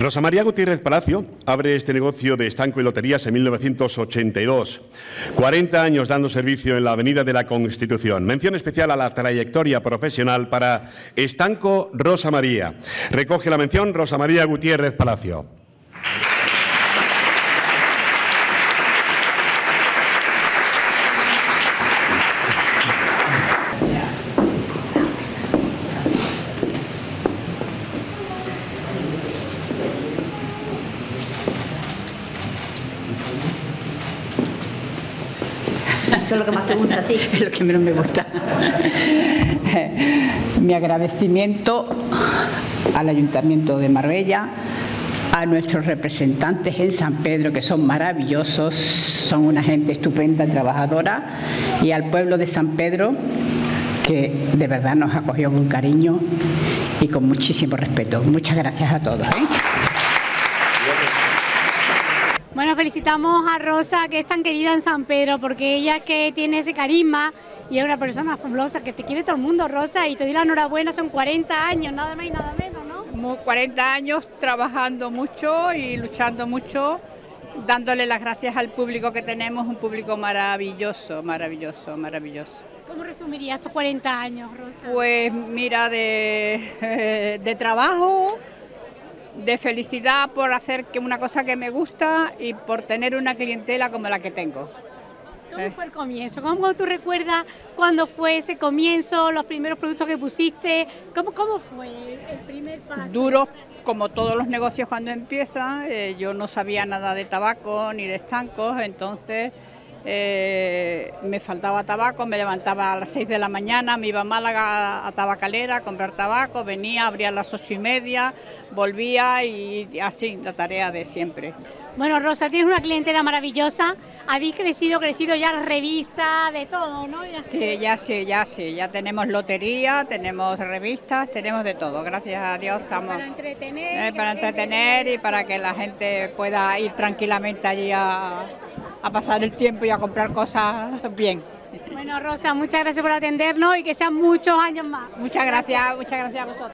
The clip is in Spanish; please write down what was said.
Rosa María Gutiérrez Palacio abre este negocio de estanco y loterías en 1982. 40 años dando servicio en la Avenida de la Constitución. Mención especial a la trayectoria profesional para Estanco Rosa María. Recoge la mención Rosa María Gutiérrez Palacio. Esto es lo que más te gusta a ti. Es lo que menos me gusta. Mi agradecimiento al Ayuntamiento de Marbella, a nuestros representantes en San Pedro, que son maravillosos, son una gente estupenda, trabajadora, y al pueblo de San Pedro, que de verdad nos acogió con cariño y con muchísimo respeto. Muchas gracias a todos. Bueno, felicitamos a Rosa, que es tan querida en San Pedro, porque ella que tiene ese carisma y es una persona fabulosa, que te quiere todo el mundo, Rosa, y te doy la enhorabuena, son 40 años, nada más y nada menos, ¿no? 40 años trabajando mucho y luchando mucho, dándole las gracias al público que tenemos, un público maravilloso, maravilloso, maravilloso. ¿Cómo resumirías estos 40 años, Rosa? Pues mira, de trabajo, de felicidad por hacer una cosa que me gusta y por tener una clientela como la que tengo. ¿Cómo fue el comienzo? ¿Cómo tú recuerdas cuándo fue ese comienzo, los primeros productos que pusiste? ¿Cómo fue el primer paso? Duro, como todos los negocios cuando empiezan. Yo no sabía nada de tabaco ni de estancos, entonces me faltaba tabaco, me levantaba a las 6 de la mañana, me iba a Málaga a Tabacalera a comprar tabaco, venía, abría a las 8:30, volvía y así, la tarea de siempre. Bueno, Rosa, tienes una clientela maravillosa, habéis crecido ya las revistas, de todo, ¿no? Ya tenemos lotería, tenemos revistas, tenemos de todo, gracias a Dios estamos para entretener y para que la gente pueda ir tranquilamente allí a pasar el tiempo y a comprar cosas bien. Bueno, Rosa, muchas gracias por atendernos y que sean muchos años más. Muchas gracias a vosotros.